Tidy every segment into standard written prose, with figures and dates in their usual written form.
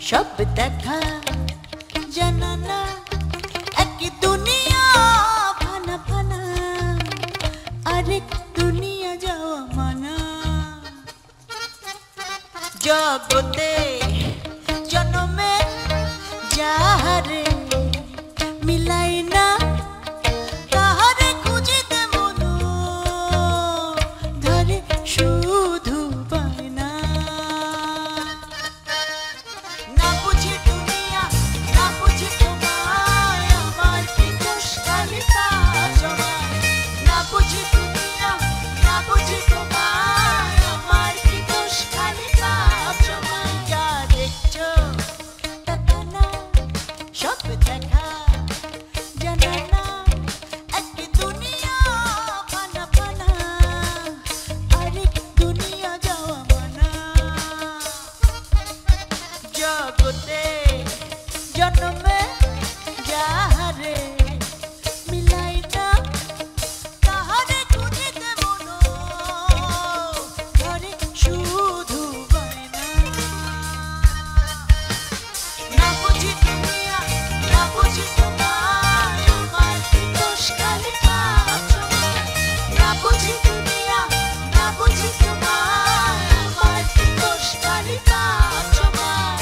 সব দেখা জানা না এক দুনিয়া ফানা ফানা আরেক দুনিয়া যাওয়া মানা জগতে জন্মে যাহারে মিলাই না তাহারে খুঁজিতে মন ধরে শুধু পায় না না বুঝি দুনিয়া না বুঝি তোমায় আমার কি দোষ খালি তার জমায় না বুঝি দুনিয়া না বুঝি তোমায় আমার কি দোষ খালি তার জমায় যা দেখছো তা না সব দেখা জানা না এক দুনিয়া ফানা ফানা আরেক দুনিয়া যাওয়া মানা জগতে জন্মে যাহারে মিলাই না তাহারে খুঁজিতে মন ধরে শুধু বায়না না বুঝি দুনিয়া না বুঝি তোমায় আমার কি দোষ খালি পাপ জমায় না বুঝি দুনিয়া না বুঝি তোমায় আমার কি দোষ খালি পাপ জমায়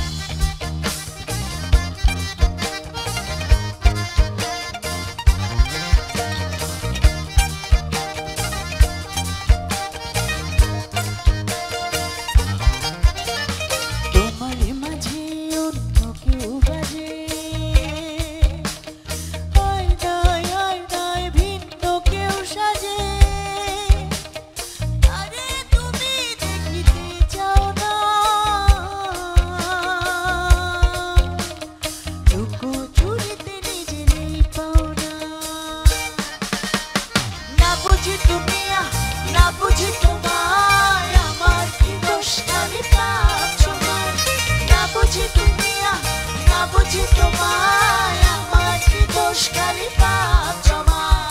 তোমার মাঝে অন্য কেউ বাজে আয় ভিন্ন কেউ সাজে আরে তুমি দেখিতে চাও না লুকো চুরিতে নিজেরই পাও না না বুঝি দুনিয়া না বুঝি তোমায় আমার কি দোষ খালি পাপ জমায় না বুঝি দুনিয়া না বুঝি তোমায় আমার কি দোষ খালি পাপ জমায়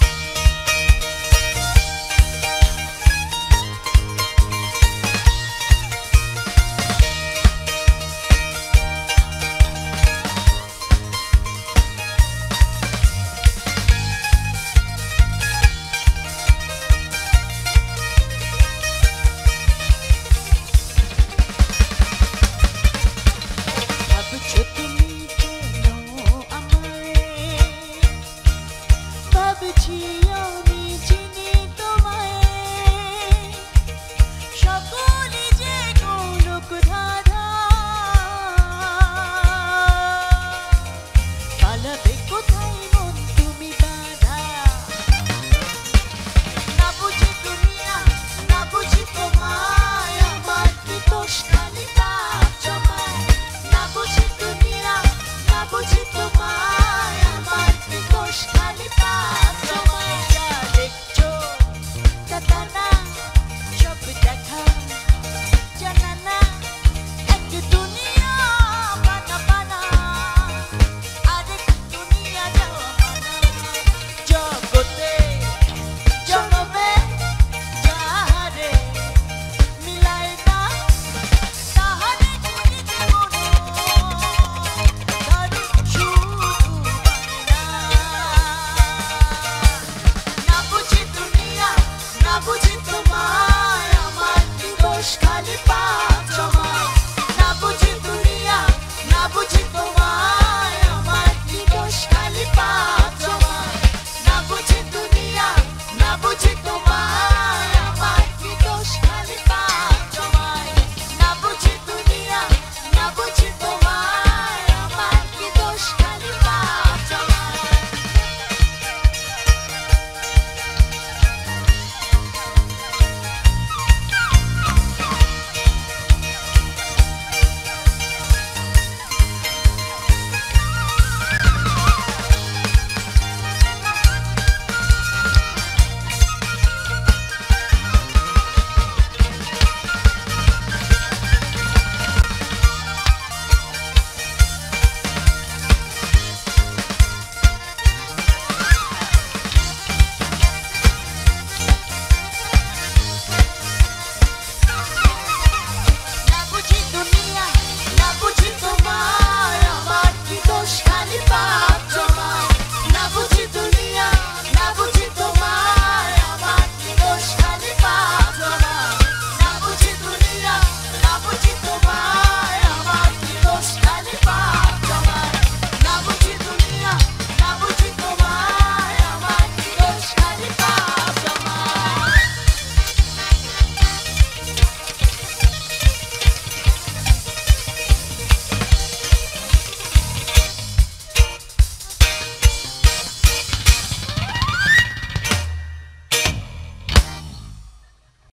ভাবছো তুমি কেন আমায় ভাবছি আমি